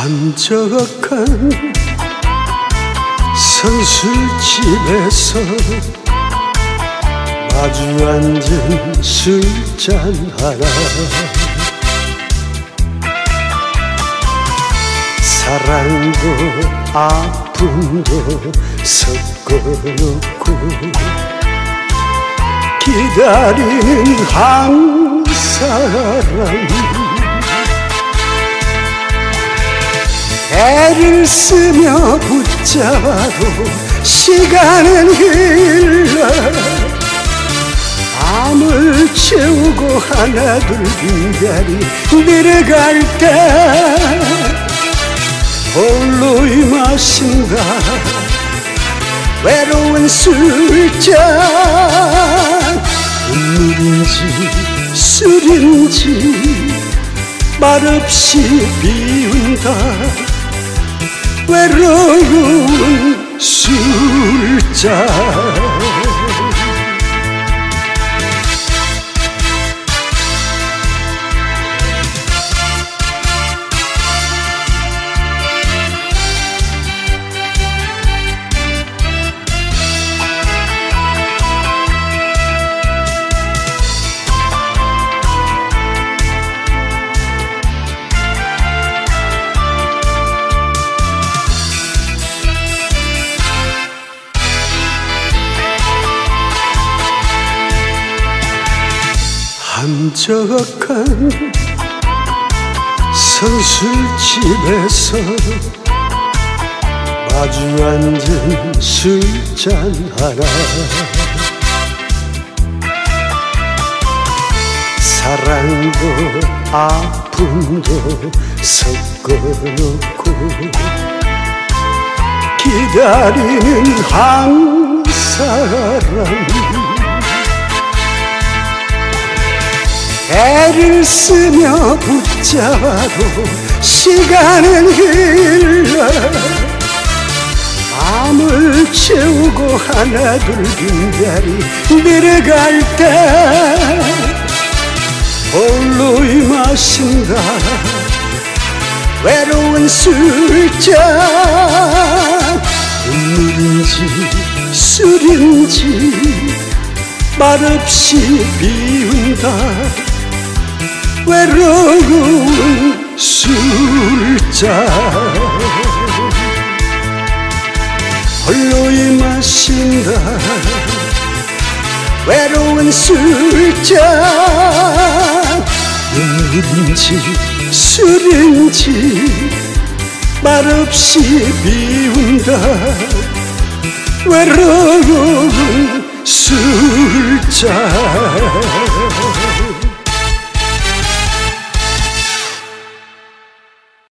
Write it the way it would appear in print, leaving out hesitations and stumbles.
한적한 선술집에서 마주 앉은 술잔 하나, 사랑도 아픔도 섞어놓고 기다리는 한 사람, 애를 쓰며 붙잡아도 시간은 흘러 밤을 채우고 하나둘 빈자리 내려갈 때 홀로이 마신다 외로운 술잔, 눈물인지 술인지 말없이 비운다 외로운 술잔. 한적한 선술집에서 마주 앉은 술잔 하나, 사랑도 아픔도 섞어놓고 기다리는 한 사람, 애를 쓰며 붙잡아도 시간은 흘러 밤을 채우고 하나둘 빈자리 내려갈 때 홀로이 마신다 외로운 술잔, 눈물인지 술인지 말없이 비운다 외로운 술잔, 홀로이 마신다 외로운 술잔, 눈물인지 술인지 말없이 비운다 외로운 술잔.